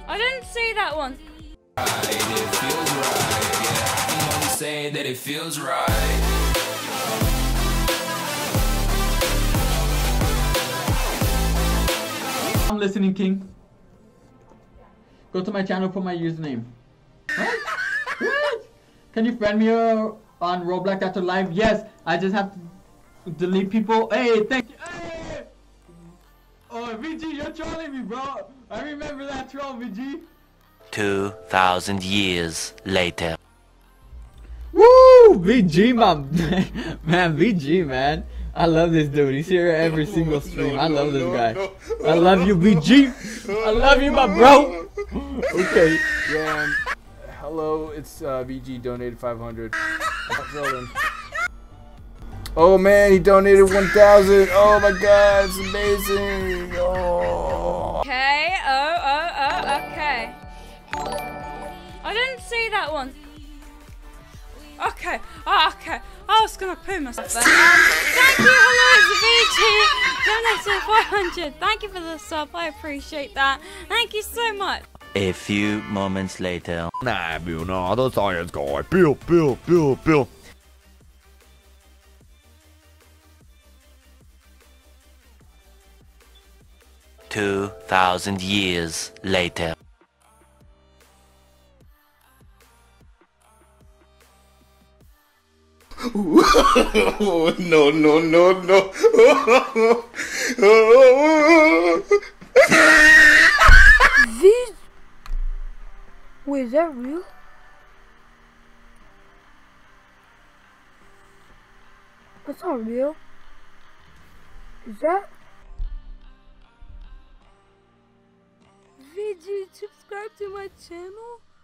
I didn't see that one. It feels right, yeah. I can only say that it feels right. I'm listening, King. Go to my channel for my username. What? What? Can you friend me on Roblox after live? Yes, I just have to delete people. Hey, thank you. Hey! Oh, VG, you're trolling me, bro. I remember that troll, VG. 2,000 years later. Woo! VG, man, VG, man. I love this dude. He's here every single stream. I love this guy. I love you, VG. I love you, my bro. Okay. Yeah. Hello, it's VG donated 500. Oh man, he donated 1,000. Oh my god, it's amazing. Oh. Okay. Okay. I didn't see that one. Okay. Okay. I was gonna poo myself then. Thank you, HelloItsVG. Donated 500. Thank you for the sub. I appreciate that. Thank you so much. A few moments later. Nej, vi er jo noget science guy. Bill. 2,000 years later. No. Wait, is that real? That's not real. Is that? VG, subscribe to my channel.